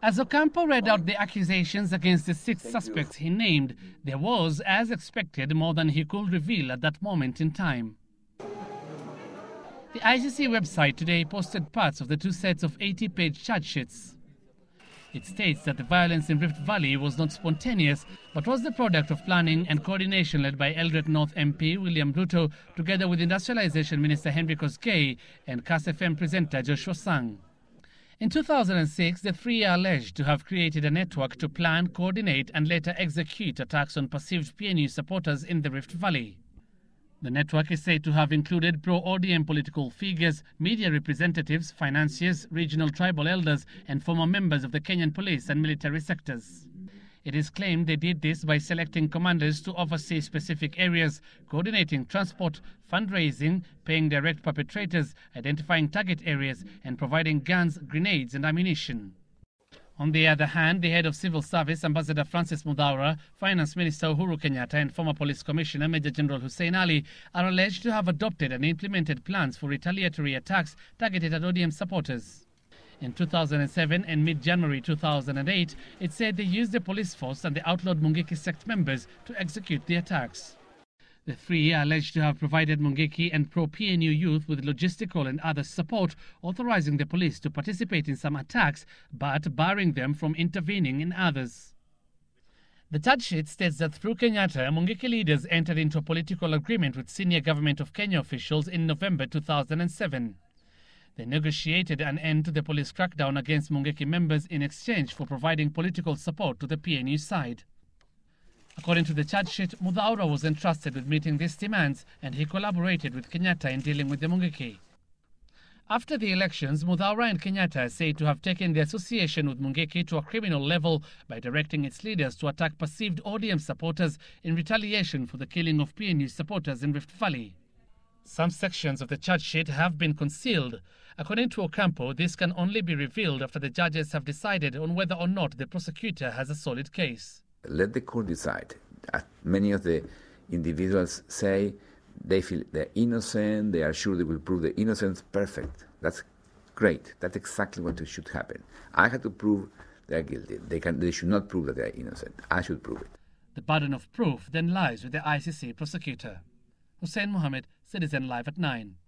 As Ocampo read out the accusations against the 6 suspects he named, there was, as expected, more than he could reveal at that moment in time. The ICC website today posted parts of the 2 sets of 80-page charge sheets. It states that the violence in Rift Valley was not spontaneous, but was the product of planning and coordination led by Eldoret North MP William Ruto, together with Industrialisation Minister Kosgei and Kass FM presenter Joshua Sang. In 2006, the 3 are alleged to have created a network to plan, coordinate and later execute attacks on perceived PNU supporters in the Rift Valley. The network is said to have included pro-ODM political figures, media representatives, financiers, regional tribal elders and former members of the Kenyan police and military sectors. It is claimed they did this by selecting commanders to oversee specific areas, coordinating transport, fundraising, paying direct perpetrators, identifying target areas, and providing guns, grenades, and ammunition. On the other hand, the head of civil service, Ambassador Francis Muthaura, Finance Minister Uhuru Kenyatta, and former Police Commissioner Major General Hussein Ali are alleged to have adopted and implemented plans for retaliatory attacks targeted at ODM supporters. In 2007 and mid-January 2008, it said they used the police force and the outlawed Mungiki sect members to execute the attacks. The 3 are alleged to have provided Mungiki and pro-PNU youth with logistical and other support, authorizing the police to participate in some attacks, but barring them from intervening in others. The charge sheet states that through Kenyatta, Mungiki leaders entered into a political agreement with senior government of Kenya officials in November 2007. They negotiated an end to the police crackdown against Mungiki members in exchange for providing political support to the PNU side. According to the charge sheet, Muthaura was entrusted with meeting these demands and he collaborated with Kenyatta in dealing with the Mungiki. After the elections, Muthaura and Kenyatta are said to have taken the association with Mungiki to a criminal level by directing its leaders to attack perceived ODM supporters in retaliation for the killing of PNU supporters in Rift Valley. Some sections of the charge sheet have been concealed. According to Ocampo, this can only be revealed after the judges have decided on whether or not the prosecutor has a solid case. Let the court decide. Many of the individuals say they feel they're innocent, they are sure they will prove their innocence. Perfect. That's great. That's exactly what should happen. I have to prove they're guilty. They should not prove that they're innocent. I should prove it. The burden of proof then lies with the ICC prosecutor. Hussein Mohammed, Citizen Live at 9.